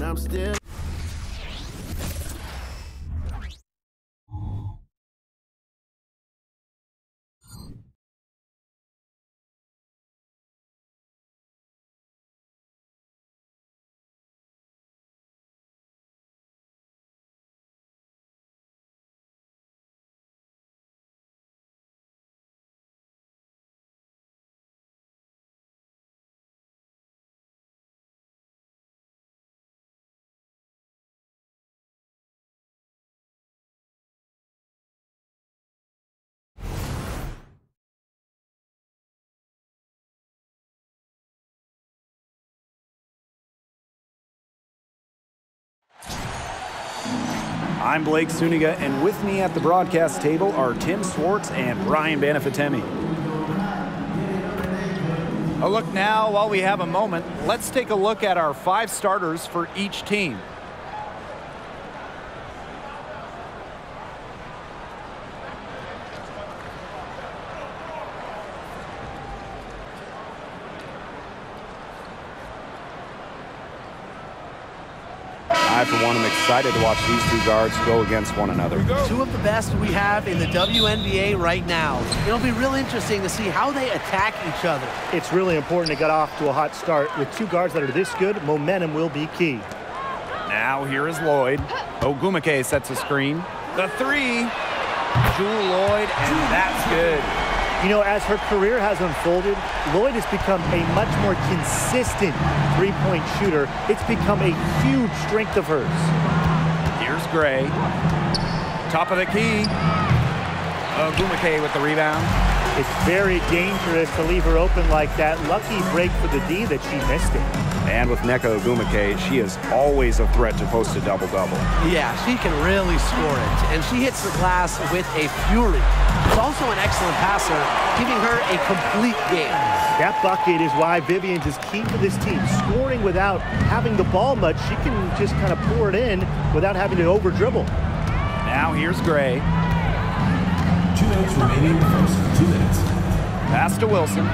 I'm still. I'm Blake Suniga, and with me at the broadcast table are Tim Swartz and Brian Banafitemi. A look now, while we have a moment, let's take a look at our 5 starters for each team. I, for one, am excited to watch these two guards go against one another. Two of the best we have in the WNBA right now. It'll be real interesting to see how they attack each other. It's really important to get off to a hot start. With two guards that are this good, momentum will be key. Now here is Lloyd. Ogwumike sets a screen. The 3, Jewell Loyd, and that's good. You know, as her career has unfolded, Lloyd has become a much more consistent three-point shooter. It's become a huge strength of hers. Here's Gray. Top of the key. Ogwumike with the rebound. It's very dangerous to leave her open like that. Lucky break for the D that she missed it. And with Nneka Ogwumike, she is always a threat to post a double-double. Yeah, she can really score it, and she hits the glass with a fury. She's also an excellent passer, giving her a complete game. That bucket is why Vivians is key for this team. Scoring without having the ball much, she can just kind of pour it in without having to over-dribble. Now here's Gray. 2 minutes remaining, first 2 minutes. Pass to Wilson.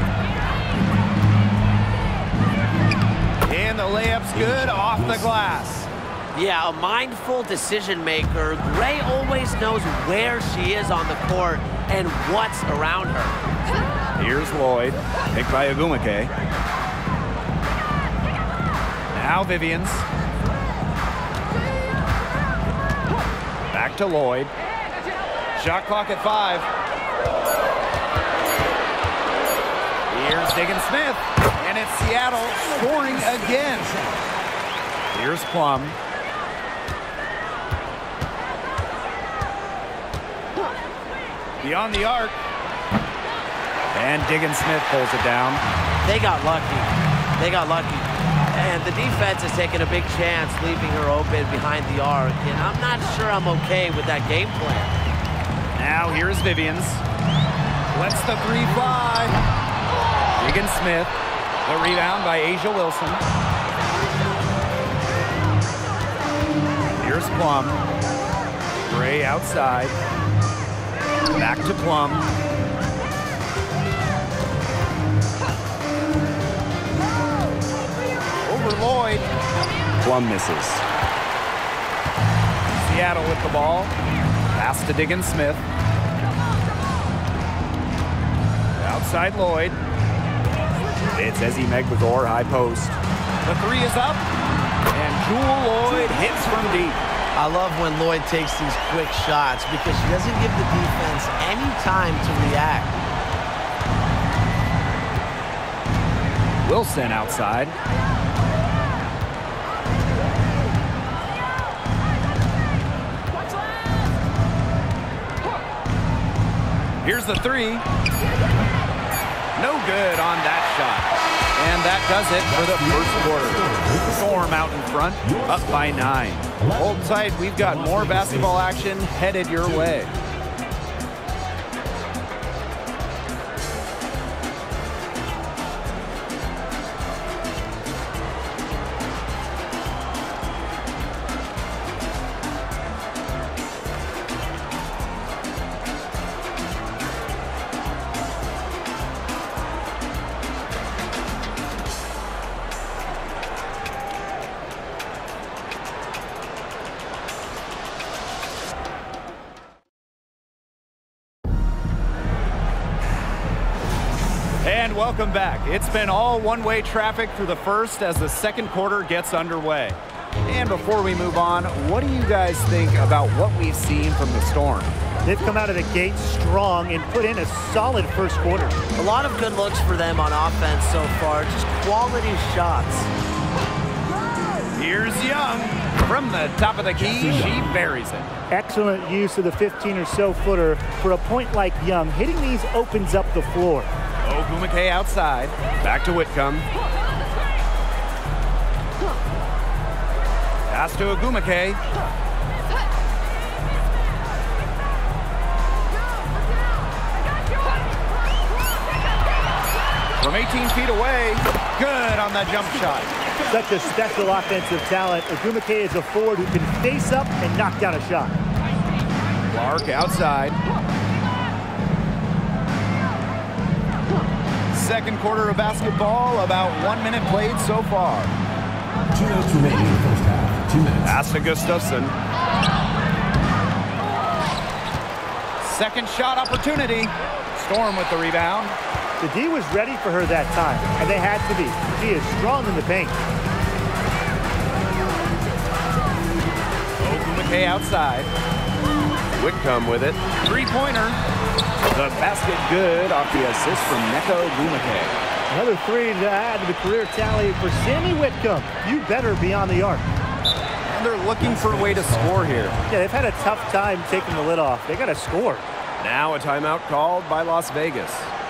And the layup's good off the glass. Yeah, a mindful decision maker. Gray always knows where she is on the court and what's around her. Here's Lloyd, picked by Ogwumike. Now Vivians. Back to Lloyd. Shot clock at 5. Here's Diggin Smith, and it's Seattle scoring again. Here's Plum. Beyond the arc. And Diggin Smith pulls it down. They got lucky. They got lucky. And the defense is taking a big chance, leaving her open behind the arc. And I'm not sure I'm okay with that game plan. Now here's Vivians. Lets the 3 fly. Diggin Smith. The rebound by A'ja Wilson. Here's Plum. Gray outside. Back to Plum. Over Lloyd. Plum misses. Seattle with the ball. Pass to Diggin Smith. Outside Lloyd. It's Ezi Megbagor, high post. The 3 is up. And Jewell Loyd hits from deep. I love when Lloyd takes these quick shots because she doesn't give the defense any time to react. Wilson outside. Here's the 3. No good on that shot. And that does it for the first quarter. Storm out in front, up by 9. Hold tight, we've got more basketball action headed your way. And welcome back. It's been all one-way traffic through the first as the second quarter gets underway. And before we move on, what do you guys think about what we've seen from the Storm? They've come out of the gate strong and put in a solid first quarter. A lot of good looks for them on offense so far, just quality shots. Here's Young. From the top of the key, she buries it. Excellent use of the 15 or so footer. For a point like Young, hitting these opens up the floor. Ogwumike outside. Back to Whitcomb. Pass to Ogwumike. From 18 feet away, good on that jump shot. Such a special offensive talent. Ogwumike is a forward who can face up and knock down a shot. Clark outside. Second quarter of basketball, about 1 minute played so far. 2 minutes remaining in the first half. 2 minutes. Pass to Gustafson. Second shot opportunity. Storm with the rebound. The D was ready for her that time, and they had to be. She is strong in the paint. Ogwumike outside. Whitcomb with it. Three-pointer. The basket good off the assist from Nneka Ogwumike. Another three to add to the career tally for Sammy Whitcomb. You better be on the arc. And they're looking for a way to score here. Yeah, they've had a tough time taking the lid off. They got to score. Now a timeout called by Las Vegas.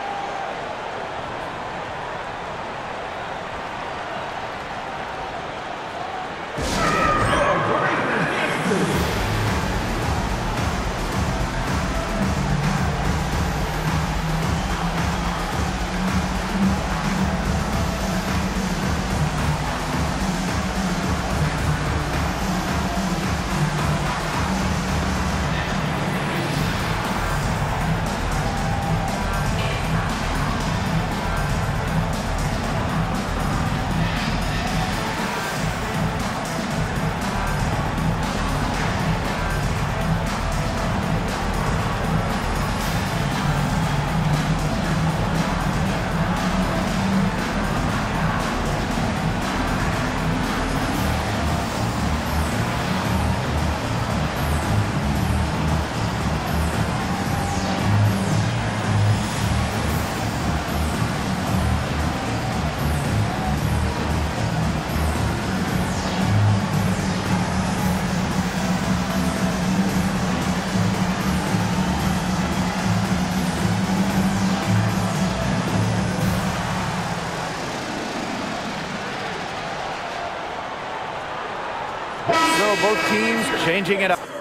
So both teams changing it up.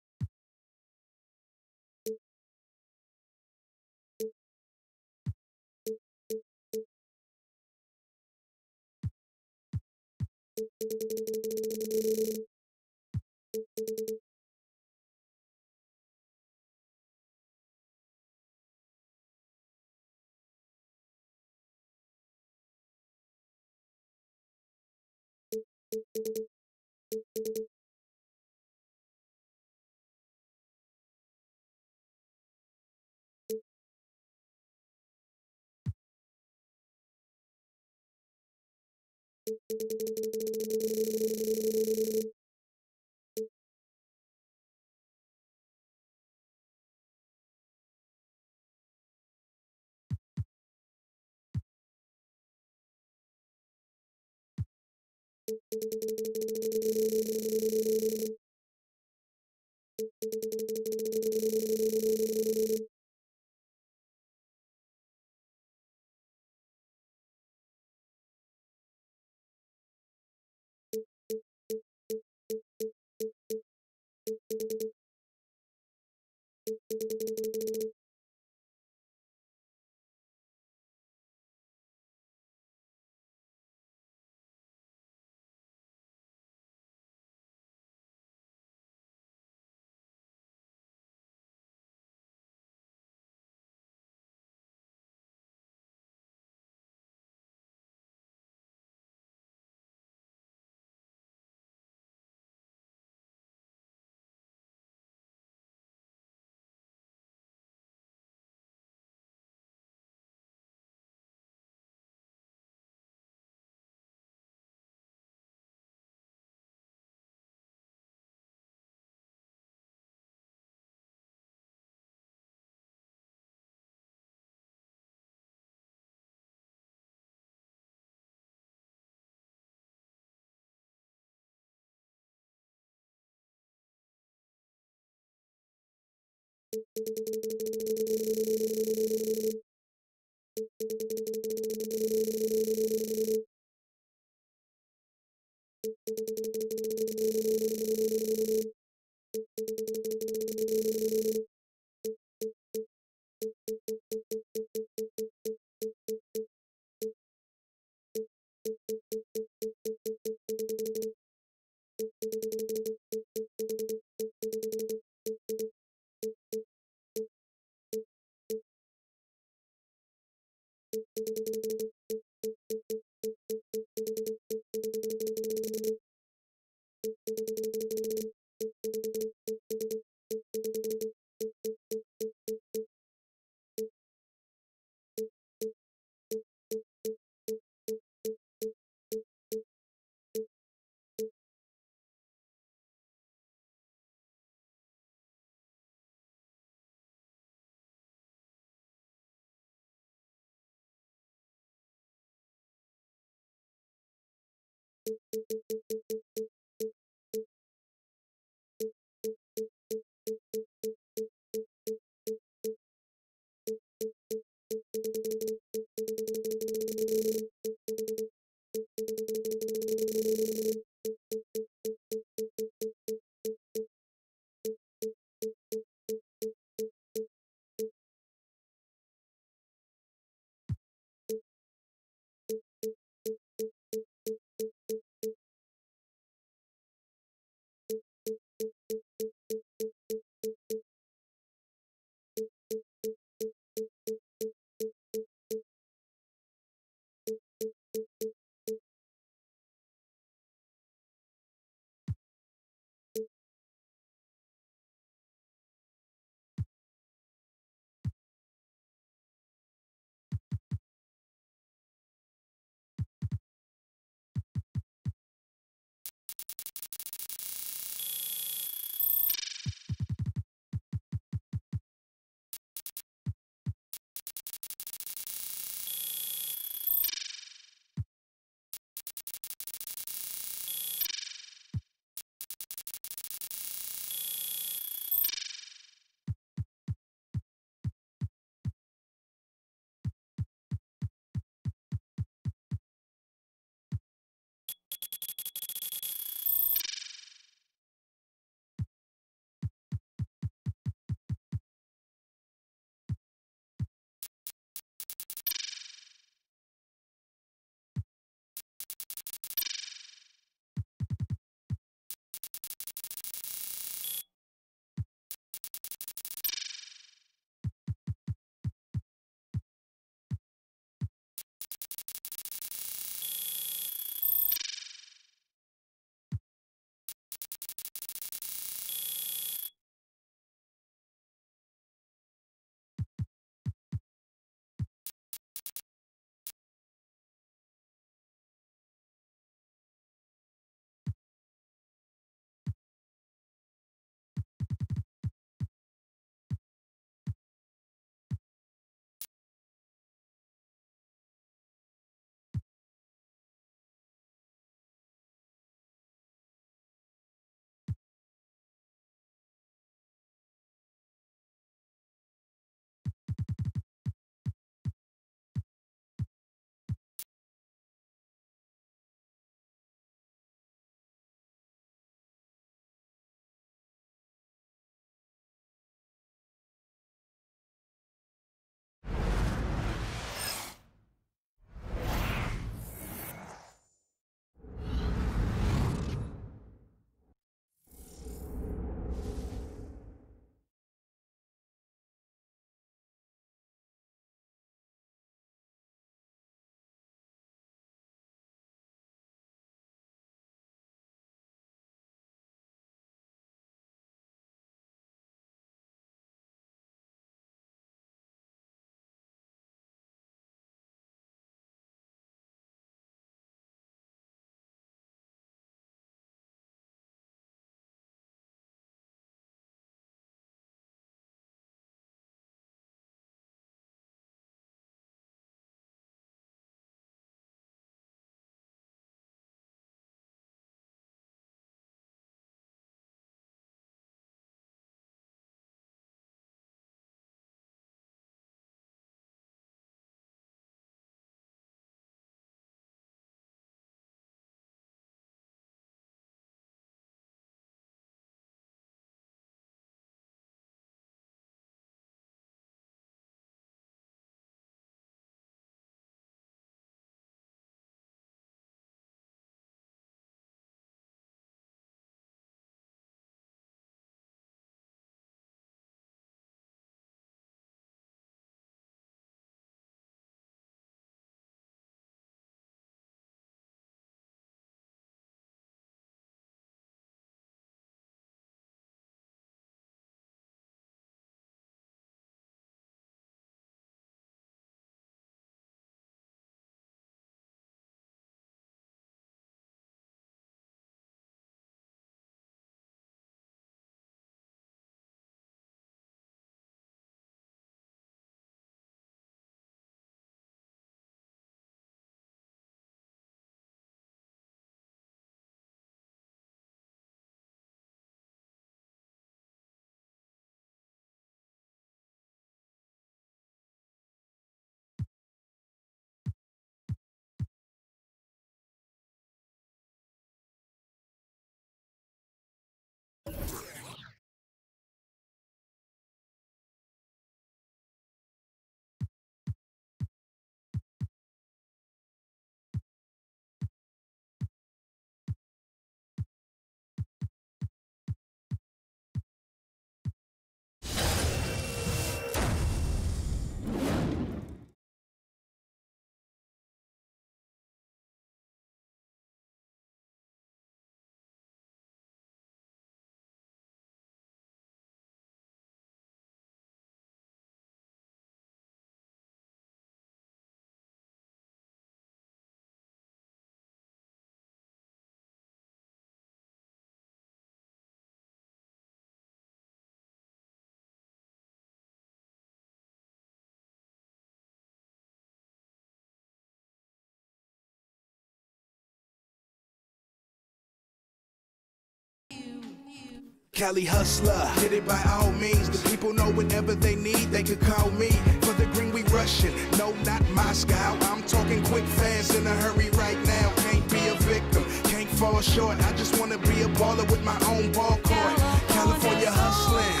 Cali hustler, get it by all means. The people know whatever they need, they could call me. For the green we rushing, no, not Moscow. I'm talking quick, fast, in a hurry right now. Can't be a victim, can't fall short. I just wanna be a baller with my own ball court. California hustling.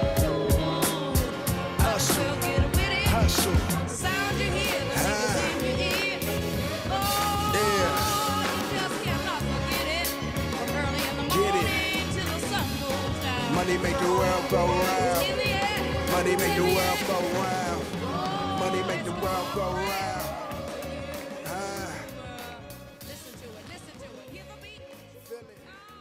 Hustle, hustle. Money make the world go round. Money make the world go round. Money make the world go round. Listen to it, hear the beat. Feel it.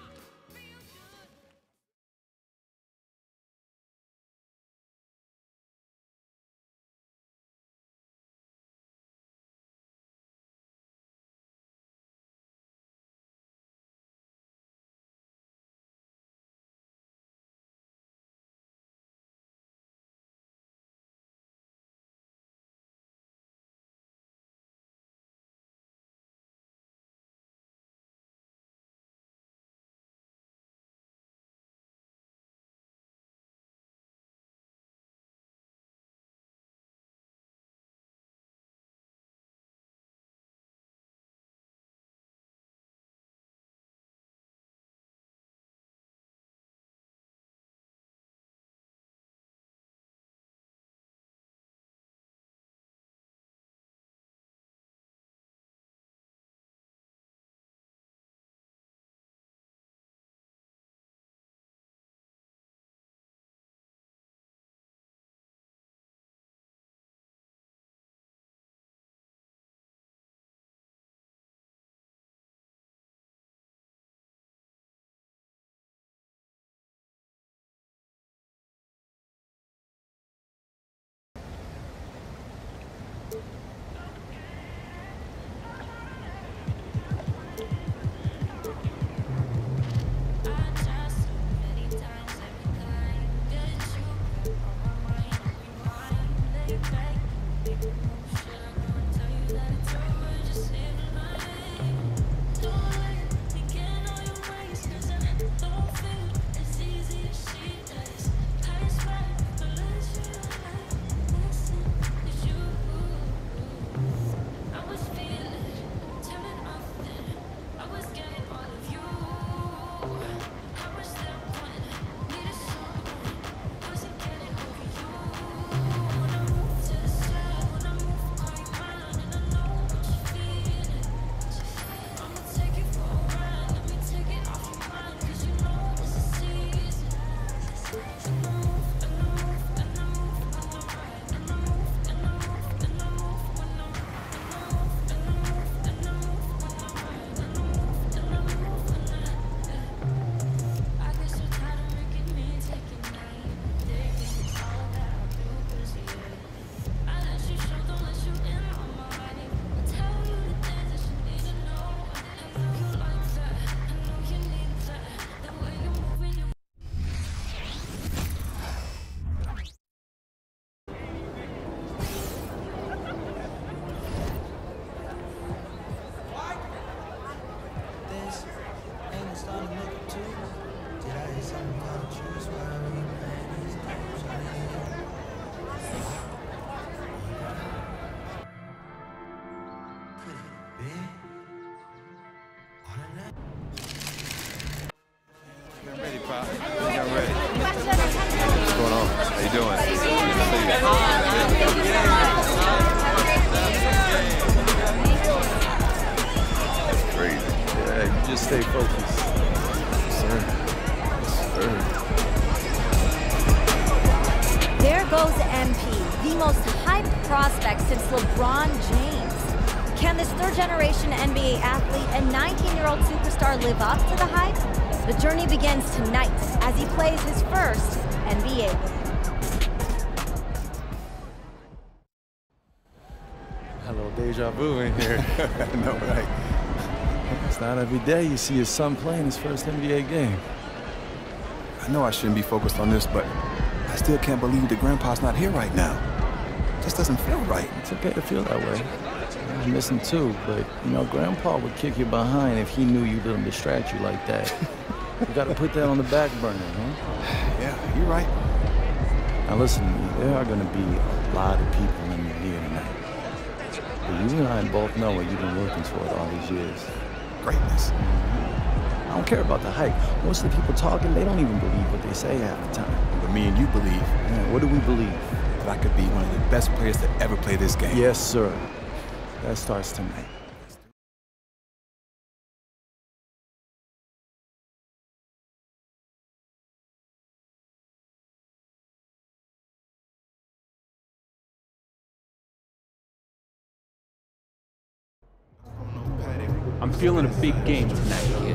Just stay focused. Sir. Sir. There goes MP, the most hyped prospect since LeBron James. Can this third-generation NBA athlete and 19-year-old superstar live up to the hype? The journey begins tonight as he plays his first NBA game. Hello, deja vu in here. I know, right? It's not every day you see your son playing his first NBA game. I know I shouldn't be focused on this, but I still can't believe that Grandpa's not here right now. It just doesn't feel right. It's okay to feel that way. I miss him too, but, you know, Grandpa would kick you behind if he knew you'd let him distract you like that. You got to put that on the back burner, huh? Yeah, you're right. Now listen to me. There are going to be a lot of people in here tonight. But you and I both know what you've been working toward all these years. Greatness. I don't care about the hype. Most of the people talking, they don't even believe what they say half the time. But me and you believe. Yeah, what do we believe? That I could be one of the best players to ever play this game. Yes, sir. That starts tonight. I'm feeling a big game tonight.